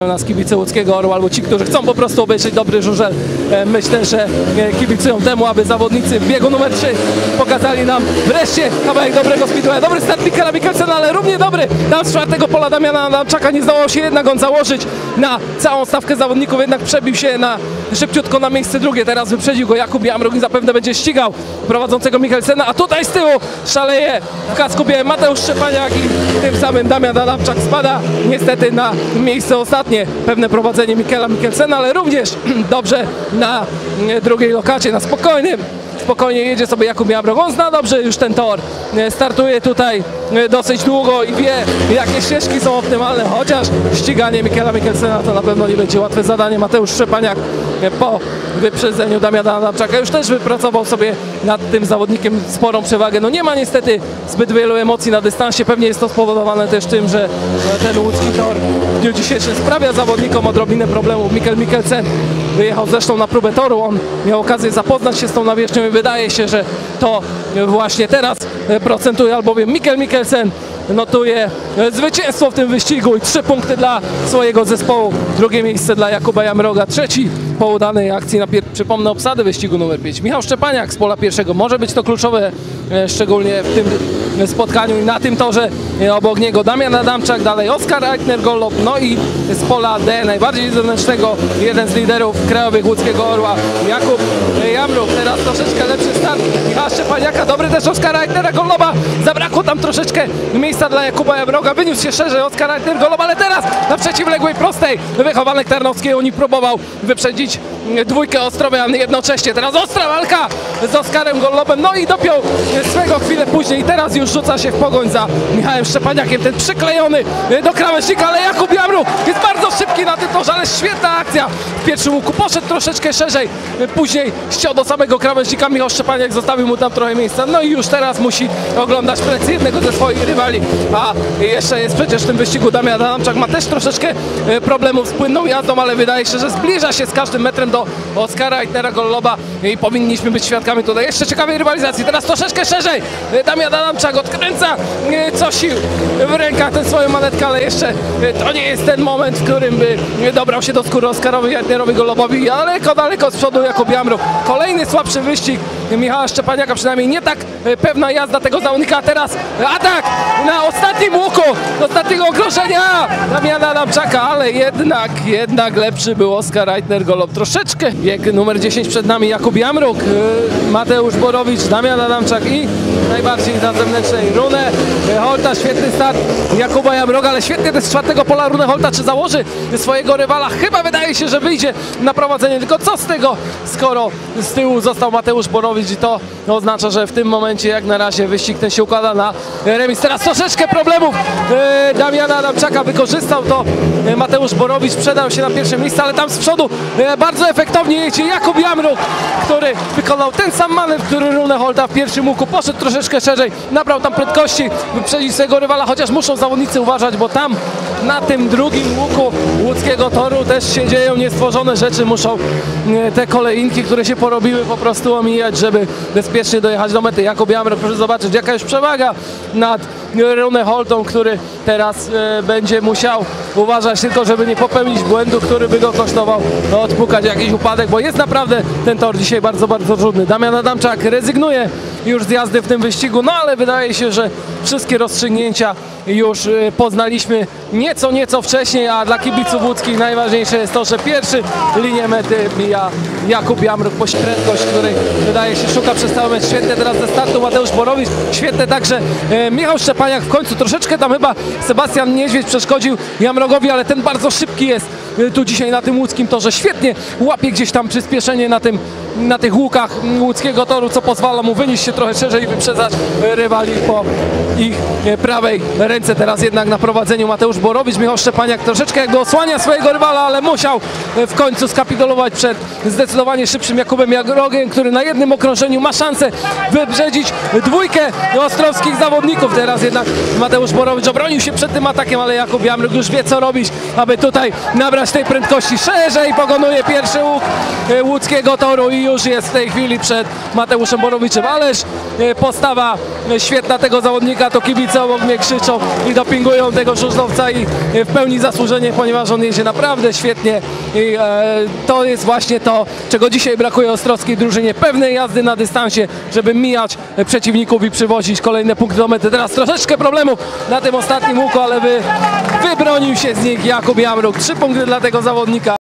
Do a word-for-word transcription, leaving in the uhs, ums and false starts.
nas kibice Łódzkiego Orła albo ci, którzy chcą po prostu obejrzeć dobry żużel. Myślę, że kibicują temu, aby zawodnicy w biegu numer trzy pokazali nam wreszcie kawałek dobrego speedwaya. Dobry start Mikkela Mikkelsena, ale równie dobry tam z czwartego pola Damiana Adamczaka. Nie zdołał się jednak on założyć na całą stawkę zawodników, jednak przebił się na szybciutko na miejsce drugie. Teraz wyprzedził go Jakub Jamruk i zapewne będzie ścigał prowadzącego Mikkelsena, a tutaj z tyłu szaleje w kasku białym Mateusz Szczepaniak i tym samym Damian Adamczak spada niestety na miejsce ostatnie. Pewne prowadzenie Mikkela Mikkelsena, ale również dobrze na drugiej lokacie, na spokojnym. Spokojnie jedzie sobie Jakub Jamruk. On zna dobrze już ten tor. Startuje tutaj dosyć długo i wie, jakie ścieżki są optymalne, chociaż ściganie Mikkela Mikkelsena to na pewno nie będzie łatwe zadanie. Mateusz Szczepaniak po wyprzedzeniu Damiana Adamczaka już też wypracował sobie nad tym zawodnikiem sporą przewagę. No nie ma niestety zbyt wielu emocji na dystansie. Pewnie jest to spowodowane też tym, że ten łódzki tor w dniu dzisiejszym sprawia zawodnikom odrobinę problemów. Mikkel Mikkelsen wyjechał zresztą na próbę toru. On miał okazję zapoznać się z tą nawierzchnią i wydaje się, że to właśnie teraz procentuje, albowiem Mikkel Mikkelsen notuje zwycięstwo w tym wyścigu i trzy punkty dla swojego zespołu. Drugie miejsce dla Jakuba Jamroga, trzeci po udanej akcji na, przypomnę, obsady wyścigu numer pięć. Michał Szczepaniak z pola pierwszego. Może być to kluczowe, szczególnie w tym spotkaniu i na tym torze. Obok niego Damian Adamczak, dalej Oskar Eitner-Gollob, no i z pola D, najbardziej zewnętrznego, jeden z liderów krajowych Łódzkiego Orła, Jakub Jamruk. Teraz troszeczkę lepszy start Michała Szczepaniaka, dobry też Oskara Eitnera-Golloba. Zabrakło tam troszeczkę miejsca dla Jakuba Jamroga, wyniósł się szerzej Oskar Eitner-Gollob, ale teraz na przeciwległej prostej wychowanek Tarnowskiej Unii próbował wyprzedzić dwójkę Ostrowian jednocześnie. Teraz ostra walka z Oskarem Gollobem, no i dopiął swego chwilę później i teraz już rzuca się w pogoń za Michałem Szczepaniakiem, ten przyklejony do krawężnika, ale Jakub Jamruk jest bardzo szybki na tym torze, ale świetna akcja w pierwszym łuku, poszedł troszeczkę szerzej, później ściął do samego krawężnika, Michał Szczepaniak zostawił mu tam trochę miejsca, no i już teraz musi oglądać plecy jednego ze swoich rywali, a jeszcze jest przecież w tym wyścigu Damian Adamczak, ma też troszeczkę problemów z płynną jazdą, ale wydaje się, że zbliża się z każdym metrem do Oskara Eitnera-Golloba i powinniśmy być świadkami tutaj jeszcze ciekawej rywalizacji. Teraz troszeczkę szerzej Damian Adamczak odkręca co sił w rękach tę swoją manetkę, ale jeszcze to nie jest ten moment, w którym by dobrał się do skóry Oskarowi Eitnerowi-Gollobowi. Daleko, daleko z przodu Jakub Jamruk. Kolejny słabszy wyścig Michała Szczepaniaka, przynajmniej nie tak pewna jazda tego zawodnika. A teraz atak na ostatnim łuku, do ostatniego okrążenia Damiana Adamczaka, ale jednak, jednak lepszy był Oskar Eitner-Gollob. Troszeczkę bieg numer dziesięć przed nami Jakub Jamruk, Mateusz Borowicz, Damian Adamczak i najbardziej na zewnętrznej Rune Holta. Świetny start Jakuba Jamroga, ale świetnie też z czwartego pola Rune Holta. Czy założy swojego rywala? Chyba wydaje się, że wyjdzie na prowadzenie, tylko co z tego, skoro z tyłu został Mateusz Borowicz i to oznacza, że w tym momencie jak na razie wyścig ten się układa na remis. Teraz troszeczkę problemów e, Damiana Adamczaka wykorzystał to e, Mateusz Borowicz, przedał się na pierwsze miejsce, ale tam z przodu e, bardzo efektownie jedzie Jakub Jamruk, który wykonał ten sam manewr, który Rune Holta w pierwszym łuku, poszedł troszeczkę szerzej, nabrał tam prędkości, wyprzedził swojego rywala, chociaż muszą zawodnicy uważać, bo tam na tym drugim łuku łódzkiego toru też się dzieją niestworzone rzeczy, muszą e, te kolejnki, które się porobiły, po prostu omijać, żeby bezpiecznie dojechać do mety. Jakub Jamruk, proszę zobaczyć, jaka już przewaga nad Rune Holtą, który teraz e, będzie musiał uważać tylko, żeby nie popełnić błędu, który by go kosztował, no, odpukać jakiś upadek, bo jest naprawdę ten tor dzisiaj bardzo, bardzo trudny. Damian Adamczak rezygnuje już z jazdy w tym wyścigu, no ale wydaje się, że wszystkie rozstrzygnięcia już e, poznaliśmy nieco, nieco wcześniej, a dla kibiców łódzkich najważniejsze jest to, że pierwszy linię mety mija Jakub Jamruk, prędkość, której wydaje się szuka przez cały mecz. Świetnie teraz ze startu Mateusz Borowicz, świetnie także e, Michał Szczepaniak w końcu. Troszeczkę tam chyba Sebastian Niedźwiedź przeszkodził Jamrogowi, ale ten bardzo szybki jest e, tu dzisiaj na tym łódzkim torze. Świetnie łapie gdzieś tam przyspieszenie na, tym, na tych łukach łódzkiego toru, co pozwala mu wynieść się trochę szerzej i wyprzedzać rywali po ich e, prawej ręce. Teraz jednak na prowadzeniu Mateusz Borowicz. Michał Szczepaniak troszeczkę jakby osłania swojego rywala, ale musiał e, w końcu skapitulować przed zdecydowanie szybszym Jakubem Jamrogiem, który na jednym okrążeniu ma szansę wyprzedzić dwójkę ostrowskich zawodników. Teraz jednak Mateusz Borowicz obronił się przed tym atakiem, ale Jakub Jamruk już wie, co robić, aby tutaj nabrać tej prędkości. Szerzej pokonuje pierwszy łuk łódzkiego toru i już jest w tej chwili przed Mateuszem Borowiczem, ależ e, postawa e, świetna tego zawodnika, to kibice obok mnie krzyczą i dopingują tego żużlowca i e, w pełni zasłużenie, ponieważ on jedzie naprawdę świetnie i e, to jest właśnie to, czego dzisiaj brakuje ostrowskiej drużynie, pewnej jazdy na dystansie, żeby mijać e, przeciwników i przywozić kolejne punkty do mety. Teraz troszeczkę problemów na tym ostatnim łuku, ale wy, wybronił się z nich Jakub Jamruk. Trzy punkty dla tego zawodnika.